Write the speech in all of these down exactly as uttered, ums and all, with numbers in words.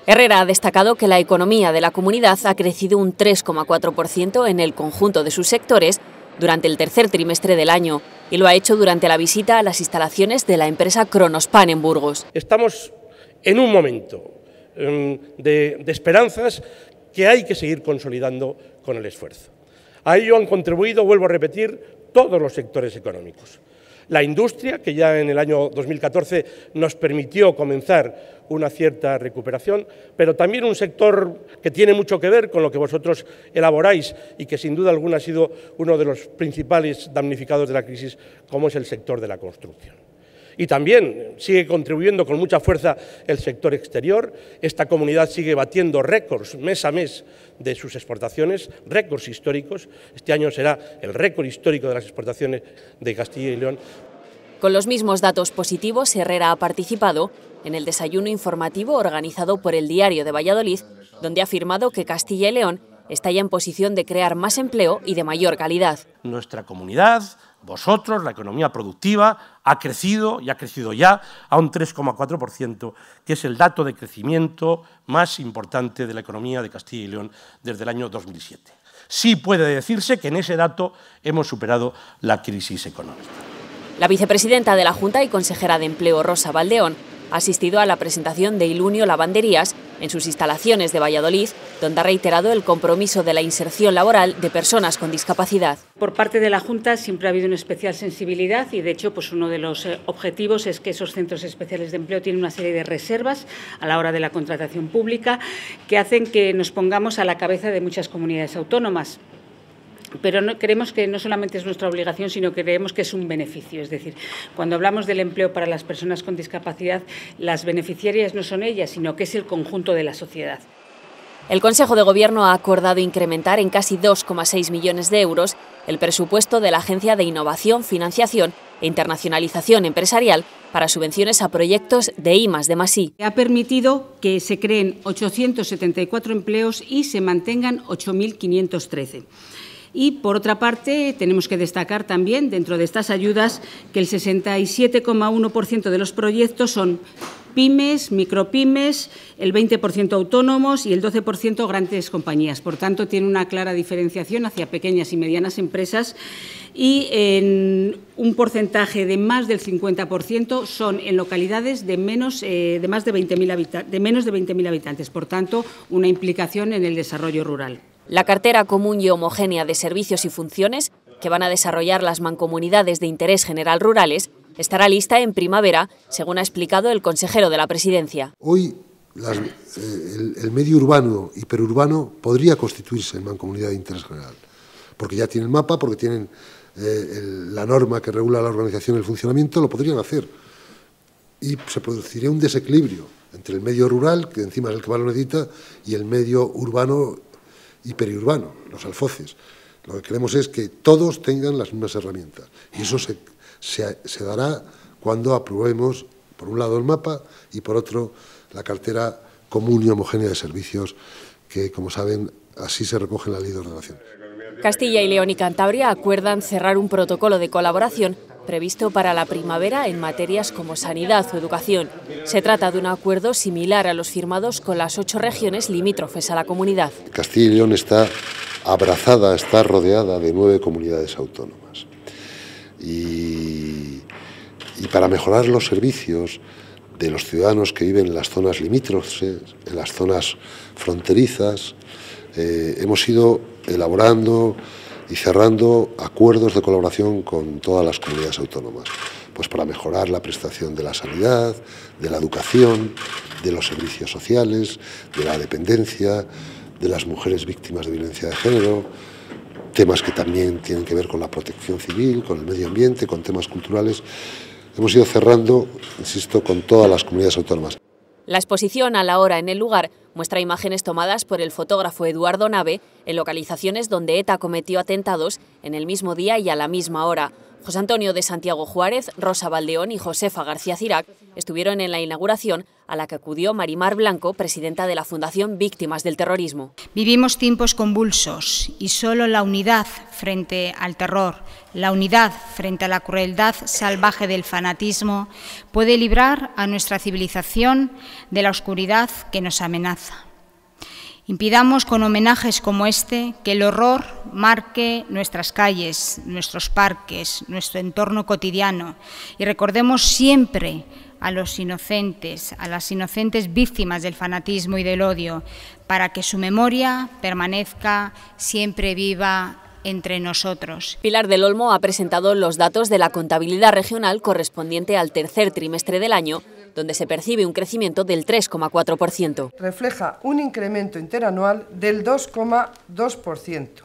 Herrera ha destacado que la economía de la comunidad ha crecido un tres coma cuatro por ciento en el conjunto de sus sectores durante el tercer trimestre del año y lo ha hecho durante la visita a las instalaciones de la empresa Kronospan en Burgos. Estamos en un momento um, de, de esperanzas que hay que seguir consolidando con el esfuerzo. A ello han contribuido, vuelvo a repetir, todos los sectores económicos. La industria, que ya en el año dos mil catorce nos permitió comenzar una cierta recuperación, pero también un sector que tiene mucho que ver con lo que vosotros elaboráis y que sin duda alguna ha sido uno de los principales damnificados de la crisis, como es el sector de la construcción. Y también sigue contribuyendo con mucha fuerza el sector exterior. Esta comunidad sigue batiendo récords mes a mes de sus exportaciones, récords históricos. Este año será el récord histórico de las exportaciones de Castilla y León. Con los mismos datos positivos, Herrera ha participado en el desayuno informativo organizado por el Diario de Valladolid, donde ha afirmado que Castilla y León está ya en posición de crear más empleo y de mayor calidad. Nuestra comunidad, vosotros, la economía productiva, ha crecido y ha crecido ya a un tres coma cuatro por ciento, que es el dato de crecimiento más importante de la economía de Castilla y León desde el año dos mil siete. Sí puede decirse que en ese dato hemos superado la crisis económica. La vicepresidenta de la Junta y consejera de Empleo, Rosa Valdeón, ha asistido a la presentación de Ilunio Lavanderías en sus instalaciones de Valladolid, donde ha reiterado el compromiso de la inserción laboral de personas con discapacidad. Por parte de la Junta siempre ha habido una especial sensibilidad y, de hecho, pues uno de los objetivos es que esos centros especiales de empleo tienen una serie de reservas a la hora de la contratación pública que hacen que nos pongamos a la cabeza de muchas comunidades autónomas. Pero no, creemos que no solamente es nuestra obligación, sino que creemos que es un beneficio. Es decir, cuando hablamos del empleo para las personas con discapacidad, las beneficiarias no son ellas, sino que es el conjunto de la sociedad. El Consejo de Gobierno ha acordado incrementar en casi dos coma seis millones de euros el presupuesto de la Agencia de Innovación, Financiación e Internacionalización Empresarial para subvenciones a proyectos de I más D más I. Ha permitido que se creen ochocientos setenta y cuatro empleos y se mantengan ocho mil quinientos trece. Y, por otra parte, tenemos que destacar también, dentro de estas ayudas, que el sesenta y siete coma uno por ciento de los proyectos son pymes, micropymes, el veinte por ciento autónomos y el doce por ciento grandes compañías. Por tanto, tiene una clara diferenciación hacia pequeñas y medianas empresas y en un porcentaje de más del cincuenta por ciento son en localidades de, menos, eh, de, más de, veinte mil habitantes, de menos de veinte mil habitantes. Por tanto, una implicación en el desarrollo rural. La cartera común y homogénea de servicios y funciones que van a desarrollar las mancomunidades de interés general rurales estará lista en primavera, según ha explicado el consejero de la Presidencia. Hoy las, eh, el, el medio urbano y perurbano podría constituirse en mancomunidad de interés general, porque ya tienen mapa, porque tienen eh, el, la norma que regula la organización y el funcionamiento, lo podrían hacer. Y se produciría un desequilibrio entre el medio rural, que encima es el que más lo necesita, y el medio urbano y periurbano, los alfoces. Lo que queremos es que todos tengan las mismas herramientas y eso se, se, se dará cuando aprobemos, por un lado, el mapa y, por otro, la cartera común y homogénea de servicios que, como saben, así se recoge en la Ley de Ordenación. Castilla y León y Cantabria acuerdan cerrar un protocolo de colaboración previsto para la primavera en materias como sanidad o educación. Se trata de un acuerdo similar a los firmados con las ocho regiones limítrofes a la comunidad. Castilla y León está abrazada, está rodeada de nueve comunidades autónomas. Y, y para mejorar los servicios de los ciudadanos que viven en las zonas limítrofes, en las zonas fronterizas, eh, hemos ido elaborando y cerrando acuerdos de colaboración con todas las comunidades autónomas, pues para mejorar la prestación de la sanidad, de la educación, de los servicios sociales, de la dependencia, de las mujeres víctimas de violencia de género, temas que también tienen que ver con la protección civil, con el medio ambiente, con temas culturales. Hemos ido cerrando, insisto, con todas las comunidades autónomas. La exposición A la hora en el lugar muestra imágenes tomadas por el fotógrafo Eduardo Nave en localizaciones donde ETA cometió atentados en el mismo día y a la misma hora. José Antonio de Santiago Juárez, Rosa Valdeón y Josefa García Cirac estuvieron en la inauguración, a la que acudió Marimar Blanco, presidenta de la Fundación Víctimas del Terrorismo. Vivimos tiempos convulsos y solo la unidad frente al terror, la unidad frente a la crueldad salvaje del fanatismo puede librar a nuestra civilización de la oscuridad que nos amenaza. Impidamos con homenajes como este que el horror marque nuestras calles, nuestros parques, nuestro entorno cotidiano y recordemos siempre a los inocentes, a las inocentes víctimas del fanatismo y del odio, para que su memoria permanezca siempre viva entre nosotros. Pilar del Olmo ha presentado los datos de la contabilidad regional correspondiente al tercer trimestre del año, donde se percibe un crecimiento del tres coma cuatro por ciento. Refleja un incremento interanual del dos coma dos por ciento,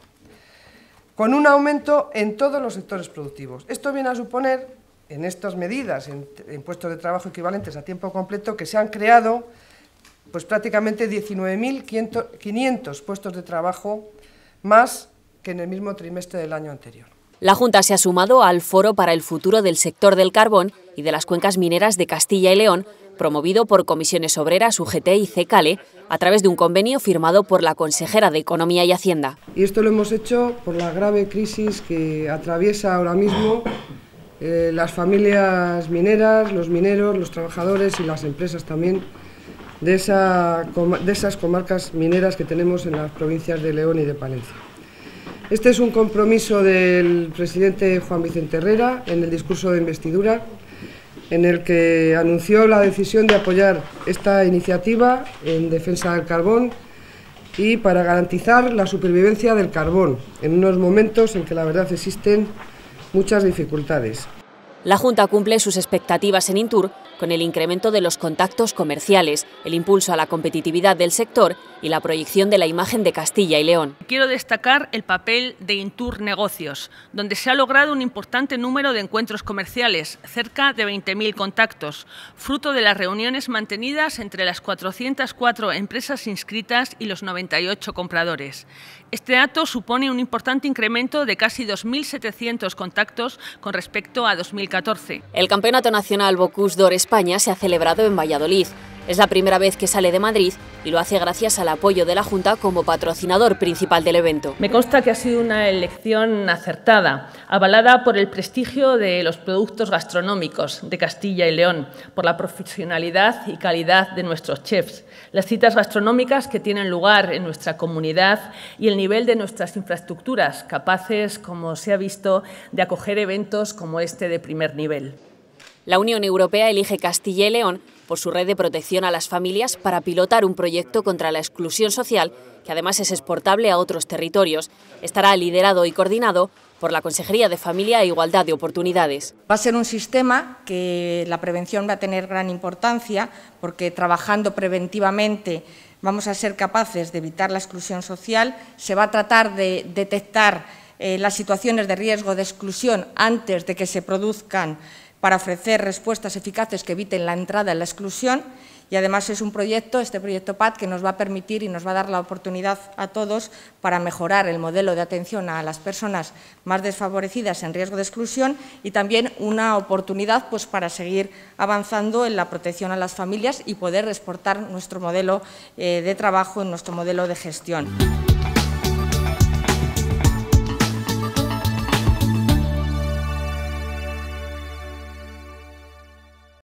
con un aumento en todos los sectores productivos. Esto viene a suponer, en estas medidas, en, en puestos de trabajo equivalentes a tiempo completo, que se han creado pues, prácticamente diecinueve mil quinientos puestos de trabajo más que en el mismo trimestre del año anterior. La Junta se ha sumado al Foro para el Futuro del Sector del Carbón y de las Cuencas Mineras de Castilla y León, promovido por Comisiones Obreras, U G T y CECALE, a través de un convenio firmado por la consejera de Economía y Hacienda. Y esto lo hemos hecho por la grave crisis que atraviesa ahora mismo eh, las familias mineras, los mineros, los trabajadores y las empresas también de, esa, de esas comarcas mineras que tenemos en las provincias de León y de Palencia. Este es un compromiso del presidente Juan Vicente Herrera en el discurso de investidura, en el que anunció la decisión de apoyar esta iniciativa en defensa del carbón y para garantizar la supervivencia del carbón en unos momentos en que la verdad existen muchas dificultades. La Junta cumple sus expectativas en Intur con el incremento de los contactos comerciales, el impulso a la competitividad del sector y la proyección de la imagen de Castilla y León. Quiero destacar el papel de Intur Negocios, donde se ha logrado un importante número de encuentros comerciales, cerca de veinte mil contactos, fruto de las reuniones mantenidas entre las cuatrocientas cuatro empresas inscritas y los noventa y ocho compradores. Este dato supone un importante incremento de casi dos mil setecientos contactos con respecto a dos mil catorce. El Campeonato Nacional Bocuse d'Or España se ha celebrado en Valladolid. Es la primera vez que sale de Madrid y lo hace gracias al apoyo de la Junta como patrocinador principal del evento. Me consta que ha sido una elección acertada, avalada por el prestigio de los productos gastronómicos de Castilla y León, por la profesionalidad y calidad de nuestros chefs, las citas gastronómicas que tienen lugar en nuestra comunidad y el nivel de nuestras infraestructuras, capaces, como se ha visto, de acoger eventos como este de primer nivel. La Unión Europea elige Castilla y León por su red de protección a las familias para pilotar un proyecto contra la exclusión social que además es exportable a otros territorios. Estará liderado y coordinado por la Consejería de Familia e Igualdad de Oportunidades. Va a ser un sistema que la prevención va a tener gran importancia porque trabajando preventivamente vamos a ser capaces de evitar la exclusión social, se va a tratar de detectar eh, las situaciones de riesgo de exclusión antes de que se produzcan para ofrecer respuestas eficaces que eviten la entrada en la exclusión y además es un proyecto, este proyecto P A D, que nos va a permitir y nos va a dar la oportunidad a todos para mejorar el modelo de atención a las personas más desfavorecidas en riesgo de exclusión y también una oportunidad pues, para seguir avanzando en la protección a las familias y poder exportar nuestro modelo eh, de trabajo, en nuestro modelo de gestión.